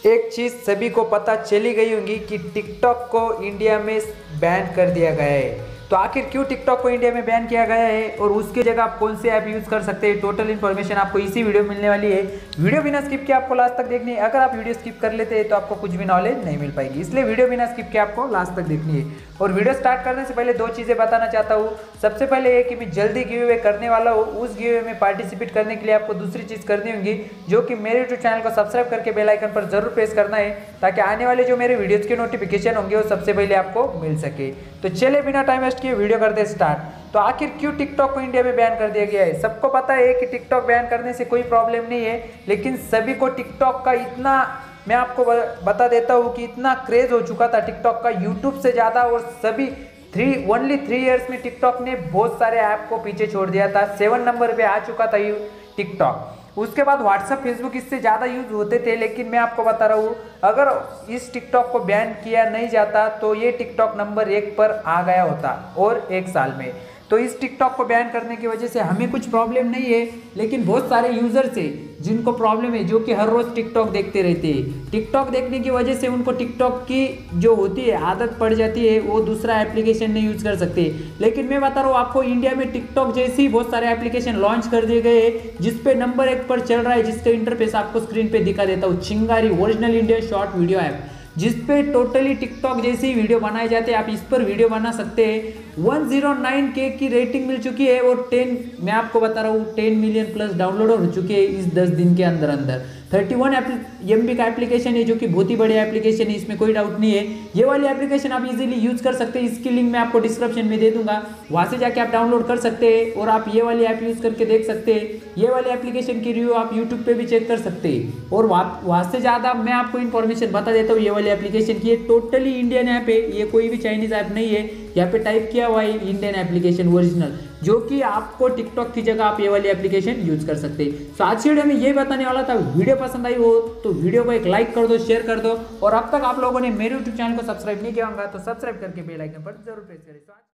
एक चीज़ सभी को पता चली गई होगी कि टिकटॉक को इंडिया में बैन कर दिया गया है। तो आखिर क्यों टिकटॉक को इंडिया में बैन किया गया है और उसके जगह आप कौन से ऐप यूज़ कर सकते हैं, टोटल इन्फॉर्मेशन आपको इसी वीडियो में मिलने वाली है। वीडियो बिना स्किप किए आपको लास्ट तक देखनी है। अगर आप वीडियो स्किप कर लेते हैं तो आपको कुछ भी नॉलेज नहीं मिल पाएगी, इसलिए वीडियो बिना स्किप किए आपको लास्ट तक देखनी है। और वीडियो स्टार्ट करने से पहले दो चीज़ें बताना चाहता हूँ। सबसे पहले ये कि मैं जल्दी गिव अवे करने वाला हूँ। उस गिव अवे में पार्टिसिपेट करने के लिए आपको दूसरी चीज़ करनी होगी, जो कि मेरे यूट्यूब चैनल को सब्सक्राइब करके बेल आइकन पर जरूर प्रेस करना है, ताकि आने वाले जो मेरे वीडियोज़ के नोटिफिकेशन होंगे वो सबसे पहले आपको मिल सके। तो चले बिना टाइम वेस्ट किए वीडियो करते स्टार्ट। तो आखिर क्यों टिकटॉक को इंडिया में बैन कर दिया गया है? सबको पता है कि टिकटॉक बैन करने से कोई प्रॉब्लम नहीं है, लेकिन सभी को टिकटॉक का इतना, मैं आपको बता देता हूँ कि इतना क्रेज हो चुका था टिकटॉक का यूट्यूब से ज़्यादा, और सभी ओनली 3 इयर्स में टिकटॉक ने बहुत सारे ऐप को पीछे छोड़ दिया था। 7 नंबर पे आ चुका था टिकटॉक। उसके बाद व्हाट्सअप फेसबुक इससे ज़्यादा यूज होते थे, लेकिन मैं आपको बता रहा हूँ अगर इस टिकटॉक को बैन किया नहीं जाता तो ये टिकटॉक नंबर 1 पर आ गया होता और 1 साल में। तो इस टिकटॉक को बैन करने की वजह से हमें कुछ प्रॉब्लम नहीं है, लेकिन बहुत सारे यूजर्स है जिनको प्रॉब्लम है, जो कि हर रोज टिकटॉक देखते रहते हैं। टिकटॉक देखने की वजह से उनको टिकटॉक की जो होती है आदत पड़ जाती है, वो दूसरा एप्लीकेशन नहीं यूज कर सकते। लेकिन मैं बता रहा हूँ आपको, इंडिया में टिकटॉक जैसी बहुत सारे एप्लीकेशन लॉन्च कर दिए गए हैं, जिसपे नंबर 1 पर चल रहा है, जिसका इंटरफेस आपको स्क्रीन पे दिखा देता हूँ। Chingari original India short video app, जिसपे टोटली टिकटॉक जैसी वीडियो बनाए जाते हैं। आप इस पर वीडियो बना सकते हैं। 109K की रेटिंग मिल चुकी है और 10, मैं आपको बता रहा हूँ 10 मिलियन प्लस डाउनलोड हो चुके हैं इस 10 दिन के अंदर अंदर। 31 MB का एप्लीकेशन है, जो कि बहुत ही बढ़िया एप्लीकेशन है, इसमें कोई डाउट नहीं है। ये वाली एप्लीकेशन आप इजीली यूज कर सकते हैं, इसकी लिंक मैं आपको डिस्क्रिप्शन में दे दूंगा, वहां से जाके आप डाउनलोड कर सकते हैं और आप ये वाली ऐप यूज करके देख सकते हैं। ये वाली एप्लीकेशन की रिव्यू आप यूट्यूब पे भी चेक कर सकते हैं। और वहां से ज़्यादा मैं आपको इन्फॉर्मेशन बता देता हूँ ये वाली एप्लीकेशन की। ये टोटली इंडियन ऐप है, ये कोई भी चाइनीज ऐप नहीं है। यहाँ पे टाइप किया हुआ है इंडियन एप्लीकेशन ओरिजिनल, जो कि आपको टिकटॉक की जगह आप ये वाली एप्लीकेशन यूज कर सकते हैं। तो आज की वीडियो में ये बताने वाला था। वीडियो पसंद आई हो तो वीडियो को एक लाइक कर दो, शेयर कर दो, और अब तक आप लोगों ने मेरे यूट्यूब चैनल को सब्सक्राइब नहीं किया होगा तो सब्सक्राइब करके बेल आइकन पर जरूर प्रेस करें।